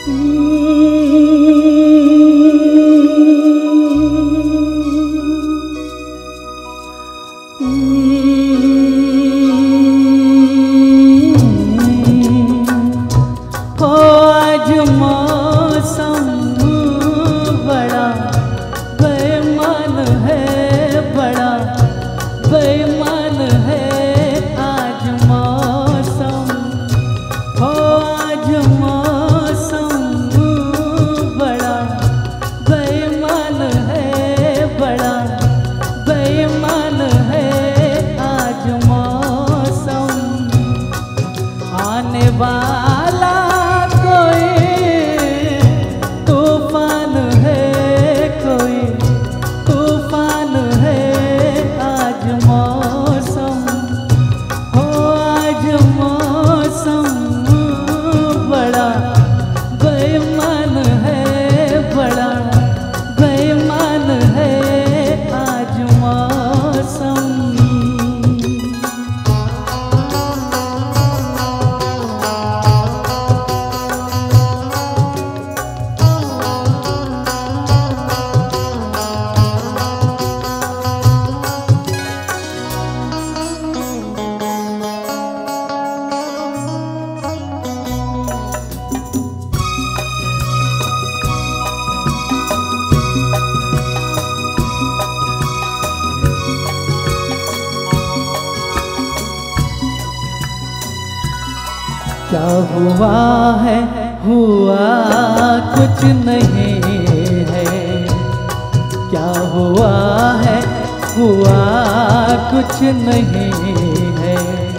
क्या हुआ है, हुआ कुछ नहीं है। क्या हुआ है, हुआ कुछ नहीं है।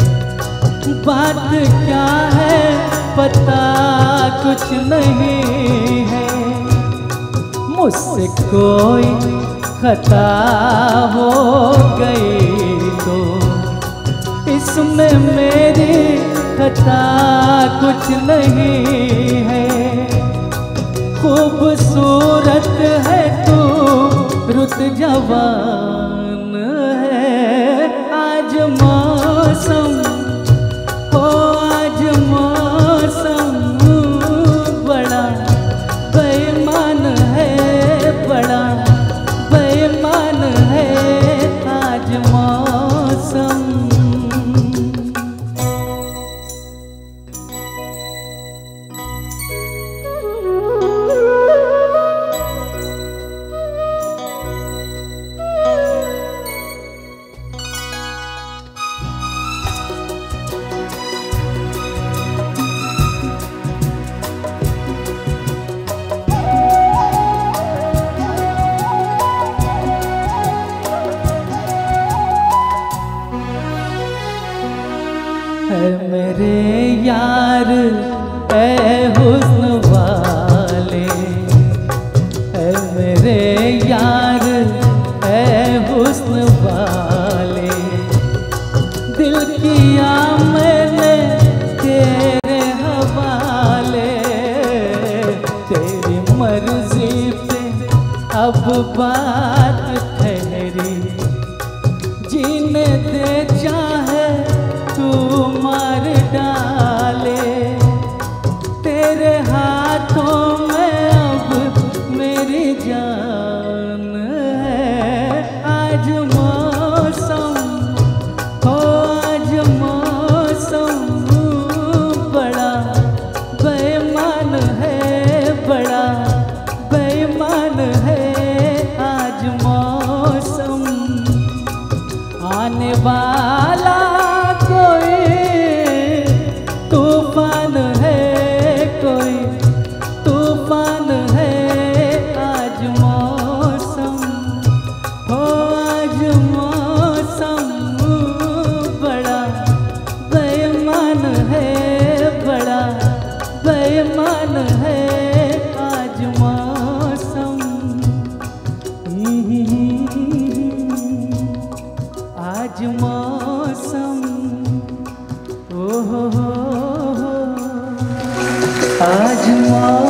बात क्या है पता कुछ नहीं है। मुझसे कोई खता हो गई तो इसमें मेरी खता कुछ नहीं है। खूबसूरत है तू, रुत जवान है। आज मौसम हो, आज मौसम बड़ा बेईमान है, बड़ा बेईमान है आज मौसम। है मेरे यार ऐ हुस्न वाले, है मेरे यार ऐ हुस्न वाले। दिल किया मैंने तेरे हवाले, तेरी मर्जी पे अब बात ठहरी। जीने दे चाहे तू मार डाले, तेरे हाथों में अब मेरी जान है। आज मौसम हो, आज मौसम बड़ा बेईमान है, बड़ा बेईमान है आज मौसम। आने वाला तूफान है, कोई तूफान है आज मौसम हो, आज मौसम बड़ा बेईमान है, बड़ा बेईमान है आज मौसम। आज मौसम ओ हो, आज मौसम।